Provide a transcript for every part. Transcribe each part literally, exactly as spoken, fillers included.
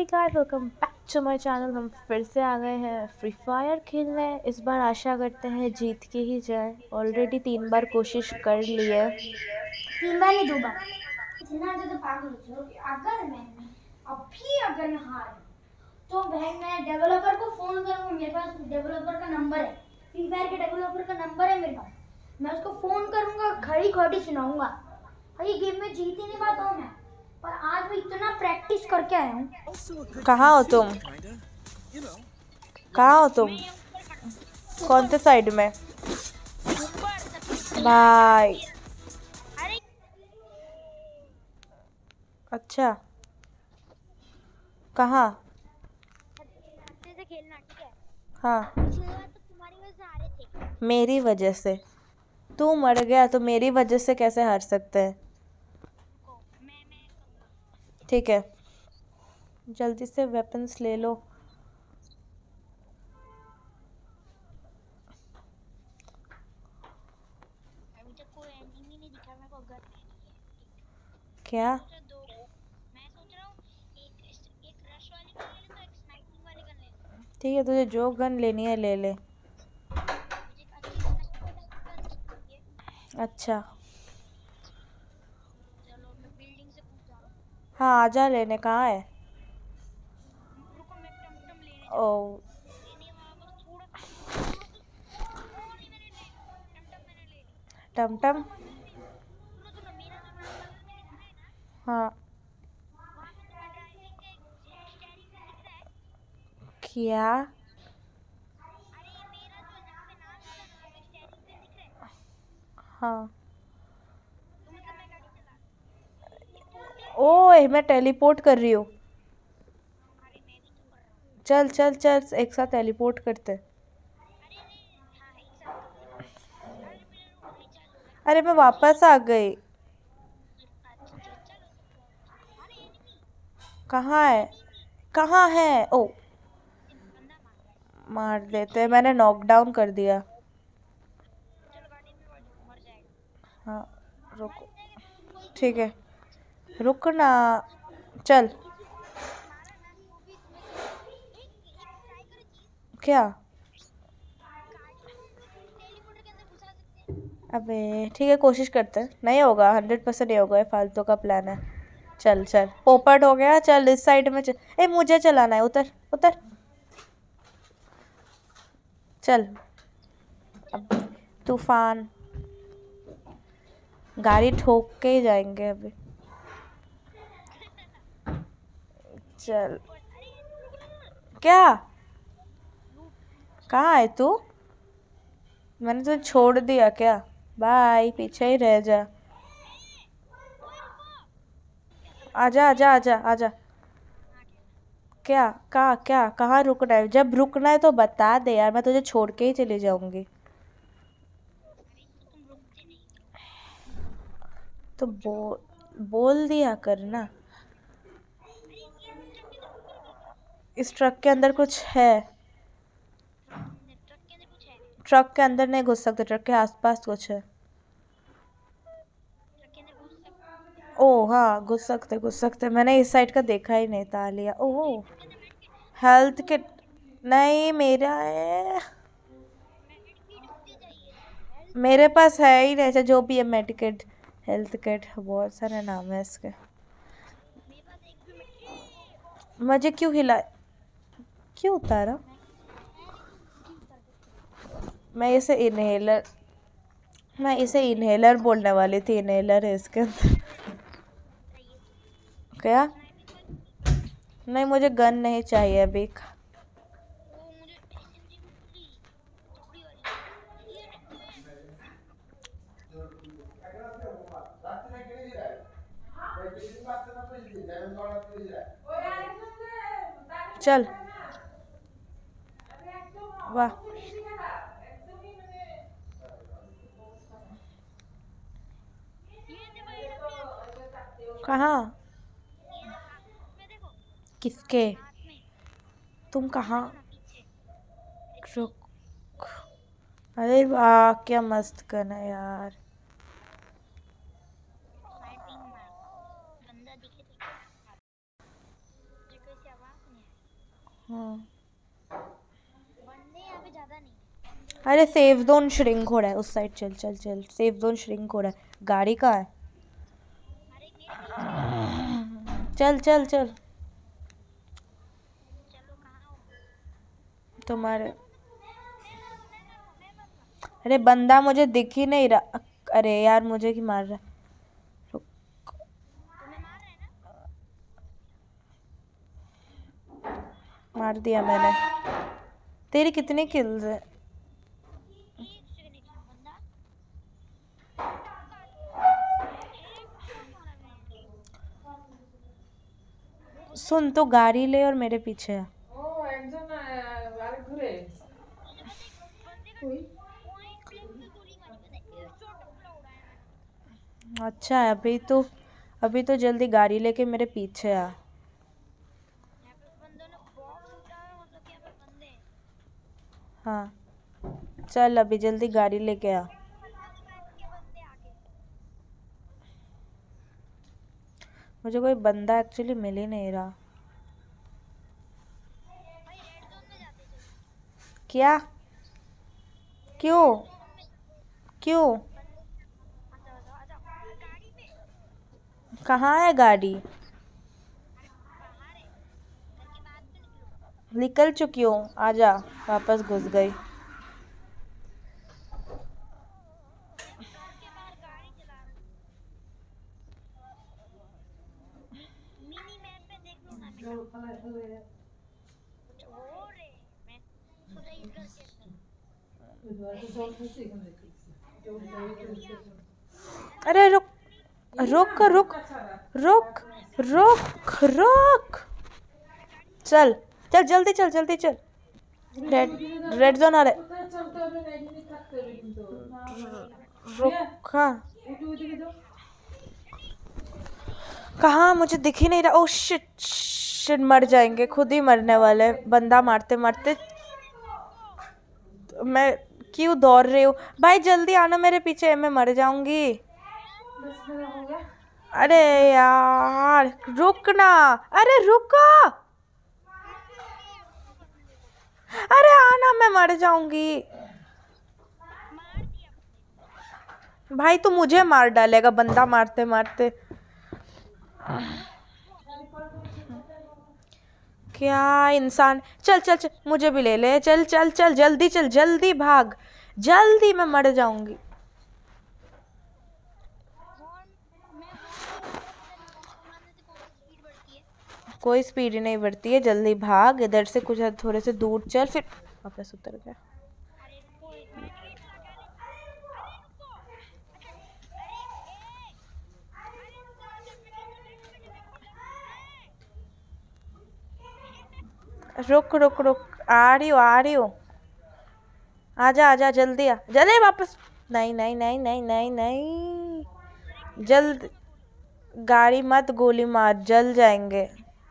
Guys, welcome back to my channel. हम फिर से आ गए हैं फ्री फायर खेलने। इस बार आशा करते हैं जीत के ही जाए। ऑलरेडी तीन बार कोशिश कर ली है। तीन बार नहीं, दो बार। इतना ज्यादा पागल हो चुका कि अगर मैंने अभी अगर मैं हार तो भाई मैं डेवलपर को फोन करूंगा। मेरे पास डेवलपर का नंबर है, फ्री फायर के डेवलपर का नंबर है मेरे पास। मैं उसको फोन करूंगा, खड़ी खोटी सुनाऊंगा। भाई गेम में जीत ही नहीं पाता हूँ मैं, पर आज मैं इतना प्रैक्टिस करके आया हूँ। कहाँ हो तुम? कहाँ हो तुम? कौन से साइड में? भाई अच्छा, कहाँ? से खेलना ठीक है। हाँ, पिछली बार तो तुम्हारी वजह से हारे थे। मेरी वजह से? तू मर गया तो मेरी वजह से कैसे हार सकते हैं? मैं मैं करूंगा। ठीक है, जल्दी से वेपन्स ले लो। अभी तक कोई एनिमी नहीं दिखा मेरे को। गन लेनी है क्या? एक। दो मैं सोच रहा हूँ एक एक रश वाली गन ले लेता हूँ, एक स्नाइपिंग वाली गन ले लेता हूँ। ठीक है, तुझे जो गन लेनी है ले ले। मुझे एक अच्छी स्नाइपिंग गन चाहिए। अच्छा, चलो मैं बिल्डिंग से कूद जा रहा हूँ। हाँ आजा लेने। कहाँ है? रुको मैं टमटम लेने ओ, जाऊँ। लेने वाला बस थोड़ा थोड़ा सा। ओ नहीं, मैंने ले ली टमटम, मैंने ले ली। टमटम? सुनो सुनो, मेरा जो ब्राउन कलर में दिख रहा है ना, हाँ। वहाँ पे तुम्हें ड्राइविंग का एक स्टीयरिंग व्हील दिख रहा है। क्या? अरे ये मेरा जो है जहाँ पे नाम लिखा है ना, वहाँ पे स्टीयरिंग व्हील दिख रहा है। हाँ। तो मतलब मैं गाड़ी चला रहा हूँ। टोटल ओए, मैं टेलीपोर्ट कर रही हूँ। अरे मैं भी तो कर रहा हूँ। चल चल चल, एक साथ टेलीपोर्ट करते। अरे नहीं, हाँ एक साथ करते हैं। अरे मेरा रिचार्ज हो गया। अरे मैं वापस आ गई। अच्छा चलो तो पहुंच। अरे एनिमी कहाँ है? एनिमी कहाँ है? ओ, बंदा मार रहा है। मार देते। मैंने नॉक डाउन कर दिया। चलो गाड़ी में बैठो, मर जाएगा। हाँ, रुको। मर जाएगा तो कोई ठीक नहीं। है, रुकना। चल। किसी को भी अगर मारा ना तो भी तुम्हें कुछ नहीं होगा। एक एक ट्राई करो चीज। क्या? गाड़ी को हम लोग टेलीपोर्टर के अंदर घुसा सकते हैं। अबे ठीक है, कोशिश करते हैं। नहीं होगा, हंड्रेड परसेंट नहीं होगा। ये फालतू का प्लान है। चल चल, पोपट हो गया। चल इस साइड में चल। ए, मुझे चलाना है। उतर उतर। चल। अब तूफान, गाड़ी ठोक के ही जाएंगे अभी। चल। पोपट अरे रुक रुक रुक। क्या? लूट। कहाँ है तू? मैंने तुझे छोड़ दिया क्या? बाय, पीछे ही रह जा। ए, ओए रुको। आजा आजा आजा आजा। आ गया मैं। क्या? कहाँ? क्या? कहाँ रुकना है? जब रुकना है तो बता दे यार, मैं तुझे छोड़ के ही चली जाऊंगी। अरे तो तुम रुकते नहीं हो। तो रुक जाओ। बोल बोल दिया करना। अरे ये ट्रक के अंदर रुको रुको रुको। इस ट्रक के अंदर कुछ है? ट्रक के अंदर ट्रक के अंदर कुछ है। ट्रक के अंदर नहीं घुस सकते, ट्रक के आसपास कुछ है। ट्रक के अंदर घुस सकते हैं। ओ हाँ, घुस सकते घुस सकते। मैंने इस साइड का देखा ही नहीं था। लिया। अरे ओह, ट्रक के अंदर मेडकिट है। Health kit. नहीं, मेरा है। मेडकिट मुझे चाहिए। हेल्थ मेरे किट। पास है ही नहीं। ऐसा जो भी है, मेडिकेट, हेल्थ किट, बहुत सारे नाम है इसके। मेरे पास एक भी मेड ए मुझे क्यों हिला? क्यों उतारा? मैं मैंने खुद ही उतार दिया। मैं इसे इनहेलर मैं इसे इनहेलर बोलने वाली थी। इनहेलर है इसके अंदर। चाहिए तो क्या? स्नाइपिंग वाली। नहीं, मुझे गन नहीं चाहिए अभी। वो मुझे एसएमजी मिली, तगड़ी वाली। ये ये चल। वाह। ये देखो एडब्ल्यूएम। कहाँ? ये रहा हाथ में देखो। किसके? हाथ में। तुम ये कहाँ? देखो ना पीछे। रुक। अरे वाह, क्या मस्त गन है यार। फाइटिंग मारता हूँ, बंदा दिखे तो मारता हूँ। मुझे कोई से आवाज हाँ बंदे यहाँ पे ज्यादा नहीं है। अरे सेफ जोन श्रिंक हो रहा है उस साइड, चल चल चल, सेफ जोन श्रिंक हो रहा है। गाड़ी कहाँ है? अरे मेरे पीछे चल चल चल। चलो, कहाँ हो? तुम्हारे मैं मरूँ, मैं मरूँ, मैं मरूँ। अरे बंदा मुझे दिख ही नहीं रहा। अरे यार मुझे क्यों मार रहा है? रुक। तुम्हें मार रहा है ना? मार दिया मैंने। तेरी कितनी किल्स है? एक सेकंड, एक सेकंड, बंदा एक को मारा मैंने। सुन, तो गाड़ी ले और मेरे पीछे आ। ও একজন আহ, আরেক ঘুরে मुझे पता है, बंदे का पॉइंट ब्लैंक पे गोली मारी, पता है, एक शॉट पूरा उड़ाया मैंने। अच्छा है, अभी तो अभी तो जल्दी गाड़ी लेके मेरे पीछे आ। यहाँ पे बंदों ने बॉक्स उठाया है, मतलब कि यहाँ पे बंदे हैं। हाँ चल अभी जल्दी गाड़ी लेके आ। के बंदे आगे। मुझे कोई बंदा एक्चुअली मिल ही नहीं रहा। भाई रेड जोन में जाते चलो। क्या? क्यों? रेड जोन में क्यों? बंदे। आ जाओ, आ जाओ, आ जाओ गाड़ी पे। कहाँ है गाड़ी? अरे बाहर है, घर के बाहर तो निकलो। निकल चुकी हूँ, आजा। वापस घुस गई। मैं घर के बाहर गाड़ी चला रहा हूँ। मिनी मैप पे देख लो ना, मैं कहाँ कुछ हो रे। मैं सोचा इस घर के अंदर अरे रुक रुक रुक रुक रुक रुक। चल चल जल्दी चल, जल्दी चल। रेड रेड जोन आ रहा है। কোথায় চলতে হবে না, এখানে থাকতে হবে কিন্তু না হলে रुक। हाँ একটু ওইদিকে যাও। कहाँ? मुझे दिख ही नहीं रहा। ओ शिट शिट, मर जाएंगे, खुद ही मरने वाले। बंदा मारते मारते मैं क्यों दौड़ रही हूँ? भाई जल्दी आना मेरे पीछे, मैं मर जाऊंगी। बस मेरा हो गया। अरे यार रुक ना। अरे रुको। अरे आना, मैं मर जाऊंगी। मार दिया बंदे को। भाई तू मुझे मार डालेगा बंदा मारते मारते। क्या इंसान। चल चल चल, मुझे भी ले ले। चल चल चल जल्दी चल, जल्दी भाग, जल्दी, मैं मर जाऊंगी। हॉर्न मैं हॉर्न मारूंगा, पता नहीं हॉर्न मारने से कौन सी स्पीड बढ़ती है। कोई स्पीड नहीं बढ़ती है, जल्दी भाग इधर से, कुछ थोड़े से दूर चल, फिर वापस उतर गया। अरे रुको, एक मेडिकेट लगा ले। अरे रुको, अच्छा, अरे ए, अरे रुको रुको, मेडिकेट मेडिकेट मेडिकेट। रुक रुक रुक, आ रही हूँ आ रही हूँ। आजा आजा जल्दी आ, जल्दी वापस। नहीं नहीं नहीं नहीं नहीं नहीं, जल्द। गाड़ी मत गोली मार, जल जाएंगे।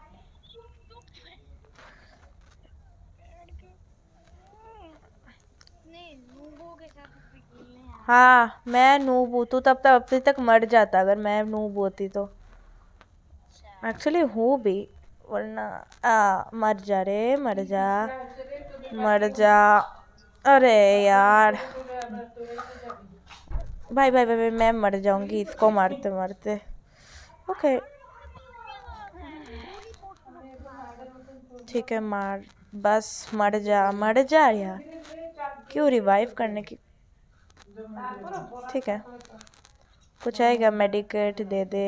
नहीं, नूबों के साथ इसमें खेलने हैं। हाँ मैं नूब हूँ, तू तब तक अभी तक मर जाता अगर मैं नूब होती तो। एक्चुअली हूँ भी, वरना आ मर जा रे, मर जा, मर जा। अरे यार भाई भाई भाई, भाई मैं मर जाऊंगी इसको मारते मारते। ओके ठीक है, मार, बस मर जा, मर जा यार, क्यों रिवाइव करने की। ठीक है, कुछ आएगा, मेडिकेट दे दे।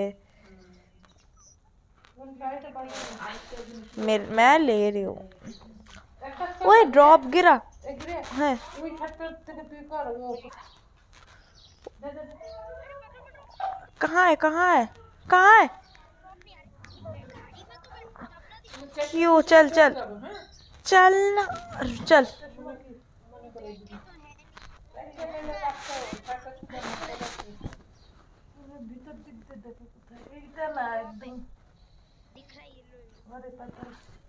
मेर, मैं ले रही हूँ। ओए ड्रॉप गिरा है। ওই খাটটার থেকে তুই কর ও দে দे দे। कहाँ है कहाँ है कहाँ है? गाड़ी में तो बैठो, तब ना दिक्कत। क्यों? चल चल चल ना, चल। মনে করে ये तो है नहीं। এখানে কাটতে হবে, কাটটা ছুটা মারতে হবে। পুরো ভিতর দিক দিয়ে দেখো কোথায়, এইটা না একদম दिख रहा है ये लो। ঘরে পাতা।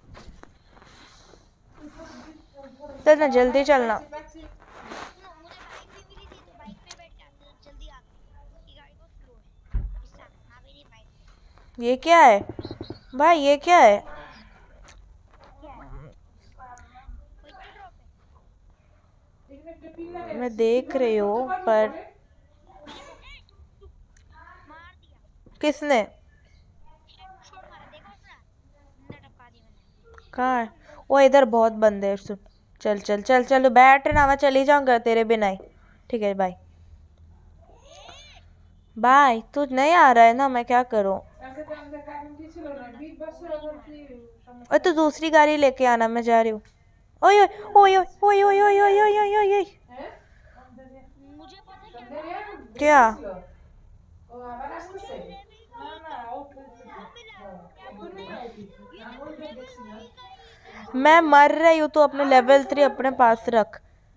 चल ना जल्दी चलना। सुनो, मुझे बाइक भी मिली थी, तो बाइक पे बैठ के आते हैं, जल्दी आते हैं। ये गाड़ी बहुत स्लो है। इससे आ भी नहीं पाएंगे। ये क्या है भाई, ये क्या है? क्या है? मैं देख रही हूँ पर किसने कहाँ है? वो इधर बहुत बंदे हैं। सुन चल चल चल चल बैठ ना, मैं चली जाऊंगा तेरे बिना ही। ठीक है बाय बाय। तू नहीं आ रहा है ना, मैं क्या करूँ? और तू दूसरी गाड़ी लेके आना, मैं जा रही हूँ। ओए ओए ओए ओए ओए ओए ओए ओए ओए ओए क्या? मैं मर रही हूँ, तो अपने लेवल थ्री अपने पास रख।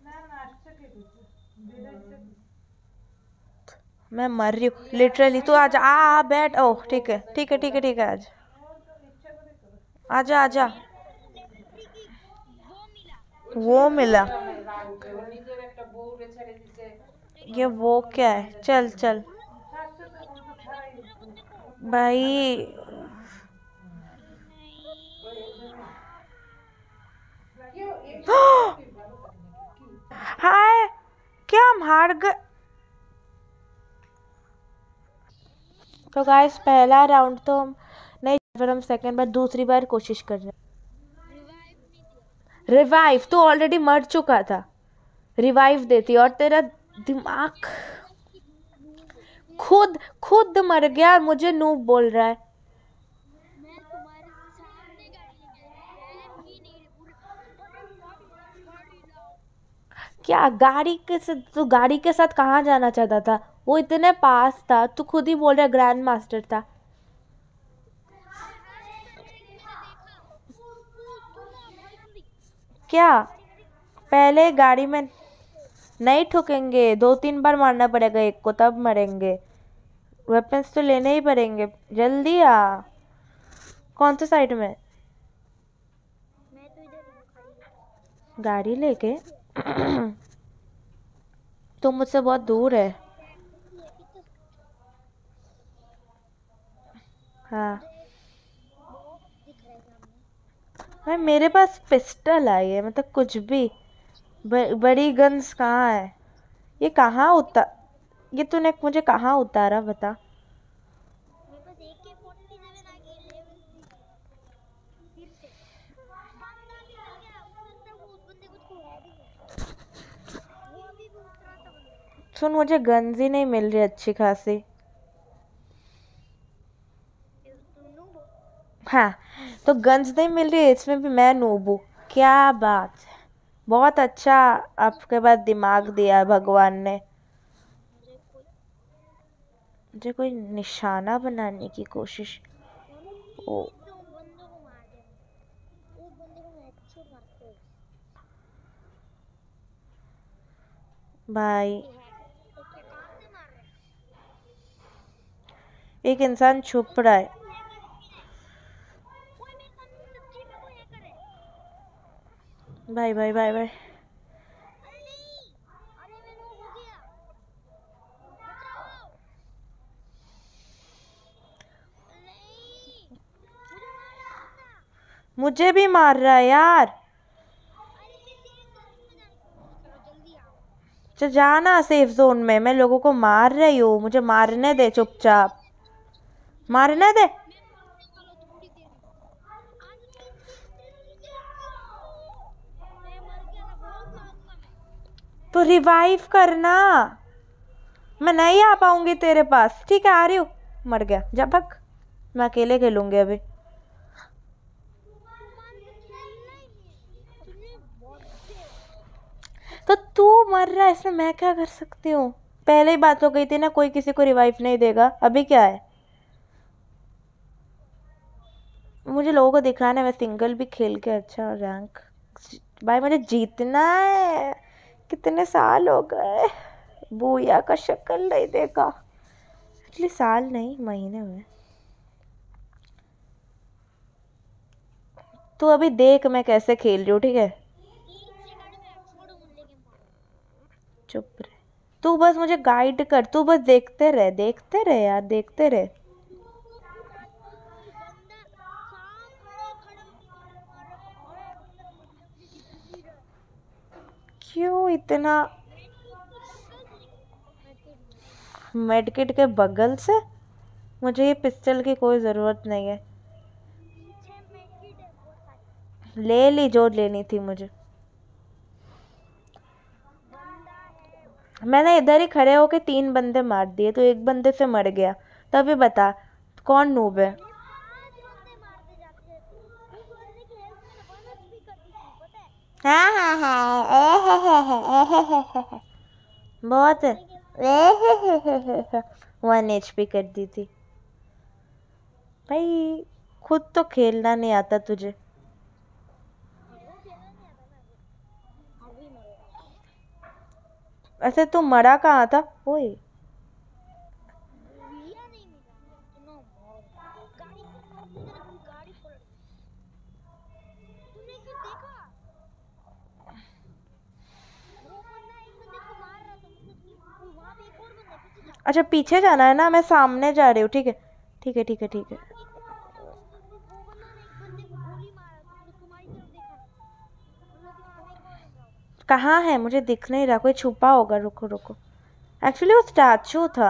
मैं मर रही हूँ लिटरली। तू आजा, आ आ बैठ। ओह ठीक है ठीक है ठीक है ठीक है, आज आजा आजा। वो मिला? ये वो क्या है? चल चल भाई। हाय, क्या हम हार गए? तो गाइस पहला राउंड तो हम नहीं, फिर हम सेकंड बार दूसरी बार कोशिश कर रहे हैं। रिवाइव? तो ऑलरेडी मर चुका था, रिवाइव देती। और तेरा दिमाग खुद खुद मर गया और मुझे नूब बोल रहा है। क्या गाड़ी के साथ? तू गाड़ी के साथ कहाँ जाना चाहता था? वो इतने पास था, तू खुद ही बोल रहा ग्रैंड मास्टर था। क्या पहले गाड़ी में नहीं ठुकेंगे? दो तीन बार मारना पड़ेगा एक को, तब मरेंगे। वेपन्स तो लेने ही पड़ेंगे। जल्दी आ। कौन सा साइड में? गाड़ी लेके तो मुझसे बहुत दूर है। हाँ भाई, मेरे पास पिस्टल है, ये मतलब कुछ भी। ब, बड़ी गन्स कहाँ है? ये कहाँ उतार? ये तूने मुझे कहाँ उतारा बता? सुन, मुझे गन्स ही नहीं मिल रही अच्छी खासी। हाँ तो गन्स नहीं मिल रही, इसमें भी मैं नूब हूँ? क्या बात है, बहुत अच्छा। आपके पास दिमाग दिया भगवान ने। मुझे कोई निशाना बनाने की कोशिश। ओ भाई, एक इंसान छुप रहा है। भाई भाई भाई भाई मुझे भी मार रहा है यार। तो जाना सेफ जोन में, मैं लोगों को मार रही हूँ, मुझे मारने दे चुपचाप, मारने दे। तो रिवाइव करना। मैं नहीं आ पाऊंगी तेरे पास। ठीक है आ रही हूँ। मर गया, जा भग। मैं अकेले खेलूंगी अभी। तो तू मर रहा है, इसमें मैं क्या कर सकती हूँ? पहले ही बात हो गई थी ना, कोई किसी को रिवाइव नहीं देगा। अभी क्या है? मुझे लोगों को दिखाना है मैं सिंगल भी खेल के अच्छा रैंक। भाई मुझे जीतना है। कितने साल हो गए, बूया का शक्ल नहीं देखा। एक्चुअली साल नहीं, महीने हुए। तू अभी देख मैं कैसे खेल रही हूँ, ठीक है? चुप रहे। तू बस मुझे गाइड कर, तू बस देखते रहे, देखते रहे यार, देखते रहे। क्यों इतना? मेडकिट के बगल से? मुझे ये पिस्टल की कोई ज़रूरत नहीं है। ले ली जो लेनी थी मुझे। मैंने इधर ही खड़े होके तीन बंदे मार दिए, तो एक बंदे से मर गया। तो अभी बता कौन नूब है? हाँ हाँ हाँ बहुत वन एच पी कर दी थी भाई। खुद तो खेलना नहीं आता तुझे। ऐसे तू मरा कहाँ था? ओए अच्छा पीछे जाना है ना, मैं सामने जा रही हूँ। ठीक है ठीक है ठीक है ठीक है। कहाँ है? मुझे दिख नहीं रहा। कोई छुपा होगा। रुको रुको, एक्चुअली वो स्टैचू था।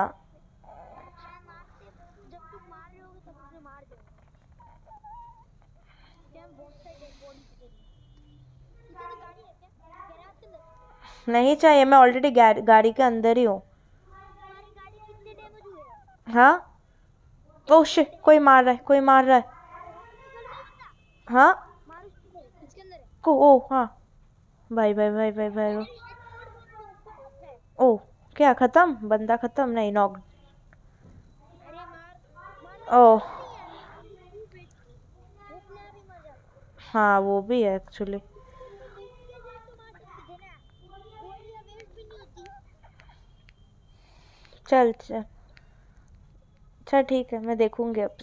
नहीं चाहिए, मैं ऑलरेडी गाड़ी के अंदर ही हूँ। हाँ ओ शिट, कोई मार रहा है, कोई मार रहा है। हाँ को ओ हाँ भाई भाई भाई भाई भाई। ओ क्या खत्म? बंदा खत्म? नहीं, नॉक। ओ हाँ वो भी है एक्चुअली। चल चल अच्छा ठीक है, मैं देखूंगी अब।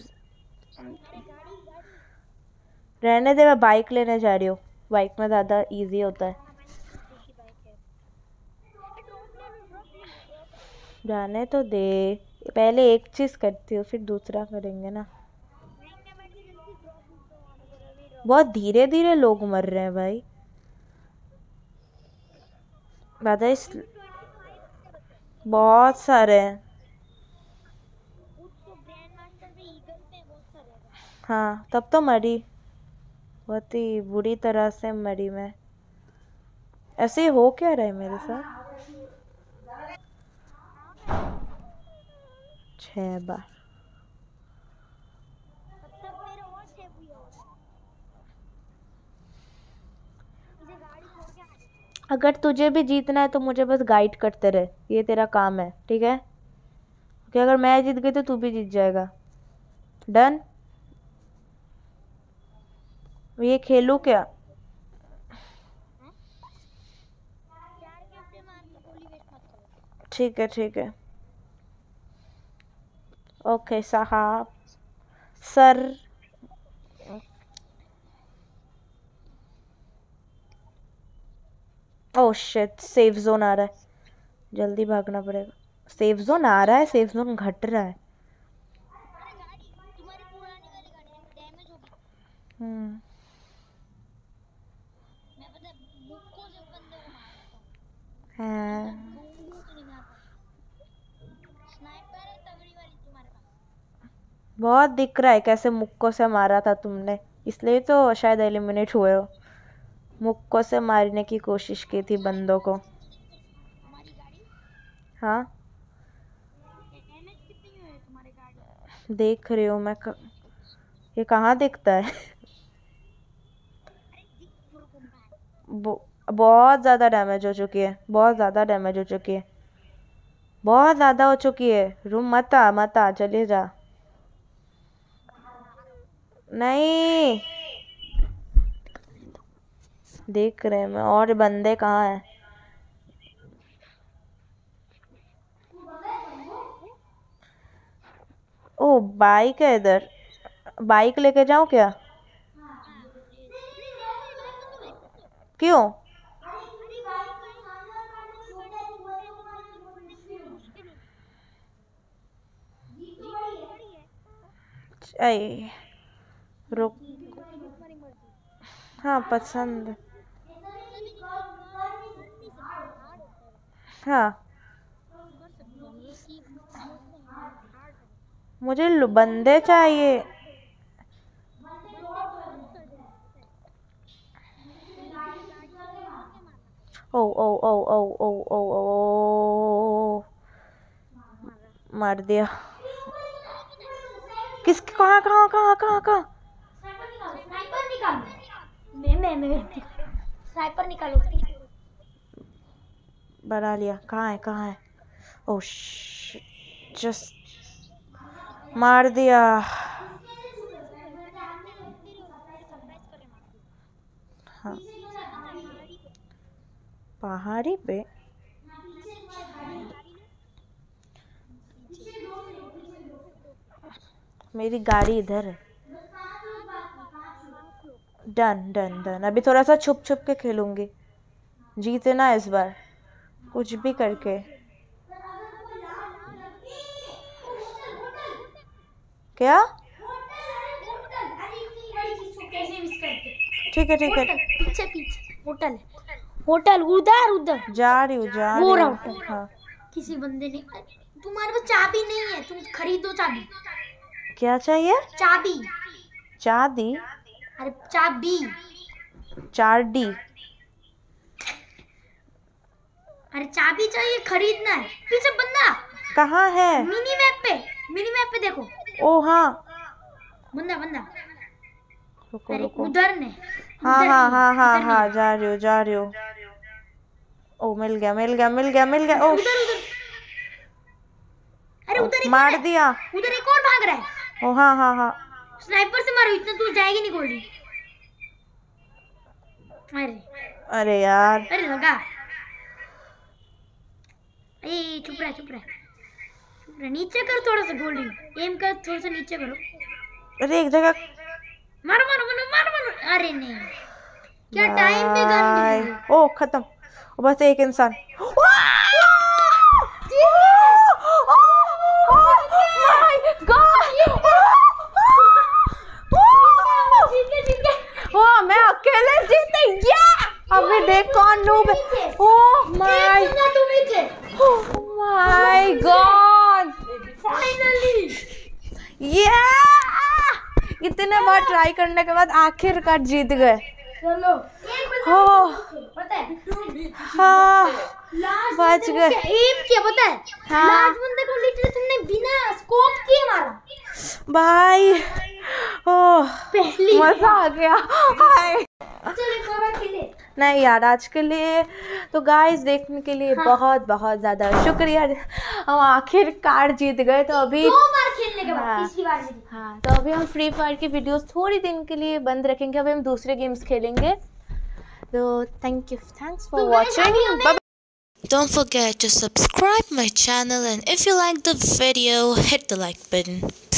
रहने दे, मैं बाइक लेने जा रही हूँ। बाइक में ज़्यादा इजी होता है। जाने तो दे, पहले एक चीज़ करती हूँ फिर दूसरा करेंगे ना। बहुत धीरे धीरे लोग मर रहे हैं भाई। दादा इस बहुत सारे हैं। हाँ तब तो मरी, बहुत ही बुरी तरह से मरी मैं। ऐसे ही हो क्या रहा है मेरे साथ? छह बार। अगर तुझे भी जीतना है तो मुझे बस गाइड करते रहे, ये तेरा काम है ठीक है? कि अगर मैं जीत गई तो तू भी जीत जाएगा। डन। ये खेलूं क्या? ठीक है ठीक है। ओके साहब sir. Oh shit, safe zone आ रहा है, जल्दी भागना पड़ेगा। सेफ जोन आ रहा है, सेफ जोन घट रहा है। हम्म हाँ बहुत दिख रहा है कैसे मुक्को से मारा था तुमने, इसलिए तो शायद एलिमिनेट हुए हो। मुक्को से मारने की कोशिश की थी बंदों को। हाँ देख रही हूँ मैं क... ये कहाँ दिखता है? बहुत ज़्यादा डैमेज हो चुकी है, बहुत ज़्यादा डैमेज हो चुकी है, बहुत ज़्यादा हो चुकी है। रूम मत आ मत आ, चले जा। नहीं देख रहे हैं मैं, और बंदे कहाँ हैं? ओ बाइक है इधर, बाइक लेके जाऊं क्या? क्यों? आई रुक। हाँ पसंद। हाँ मुझे लो- बंदे चाहिए। ओ ओ ओ ओ ओ ओ ओ मार दिया। किस कहाँ कहाँ कहाँ कहाँ कहाँ? स्नाइपर निकालो। मैं मैं मैं स्नाइपर निकालो। बना लिया। कहाँ है कहाँ है? ओ जस्ट मार दिया। हाँ पहाड़ी पे। मेरी गाड़ी इधर है। Done done done. अभी थोड़ा सा छुप छुप के खेलूंगी, जीतना इस बार कुछ भी करके। क्या? ठीक है ठीक है। पीछे पीछे होटल होटल उधर उधर जा रही हूँ जा वो रही रहा हूँ। होटल। हाँ किसी बंदे ने, तुम्हारे पास चाबी नहीं है, तुम खरीदो चाबी। क्या चाहिए? चाबी। चांदी? अरे चाबी। चार डी। अरे चाबी चाहिए, खरीदना है। पीछे बंदा कहाँ है? मिनी मैप पे, मिनी मैप पे देखो। ओ हाँ बंदा बंदा। रुको अरे रुको। उधर ने। हाँ उधर हाँ नहीं, हाँ हाँ इधर हाँ नहीं। जा रही हूँ जा रही हूँ। ओ मिल गया मिल गया मिल गया मिल गया। ओ उधर उधर। अरे ओ, उधर एक मार और है। दिया। उधर एक और भाग रहा है। ओ हाँ हाँ हाँ। स्नाइपर से मारो, इतना दूर जाएगी नहीं गोल्डी। अरे अरे यार। अरे लगा। ए चुप रहा चुप रहा चुप रहा। नीचे कर थोड़ा सा गोल्डी, एम कर थोड़ा सा नीचे करो। अरे एक जगह। मारो मारो मारो मारो मारो। अरे नहीं, क्या टाइम पे गन मिल बाय। गई। ओ खत्म। बस एक इंसान। ओ मैं अकेले जीते। ये अभी देख कौन नूब है। Oh my my god finally. ये इतने बार ट्राई करने के बाद आखिरकार जीत गए। चलो हो पता है हाँ बच गए। एम किया पता है। हाँ। लास्ट बंदे को लिटरली तुमने बिना स्कोप के मारा भाई ओह पहली मजा आ गया। हाय चलो एक और खेले। नहीं यार आज के लिए तो गाइस देखने के लिए हाँ। बहुत बहुत ज़्यादा शुक्रिया। हम आखिरकार जीत गए। तो अभी दो बार खेलने के बाद हाँ। तीसरी बार जीती। हाँ तो अभी हम फ्री फायर की वीडियोस थोड़ी दिन के लिए बंद रखेंगे। अभी हम दूसरे गेम्स खेलेंगे। तो थैंक यू थैंक्स फॉर तो guys, अभी वॉचिंग। हमें Don't forget to subscribe my channel, and if you like the video, hit the like button.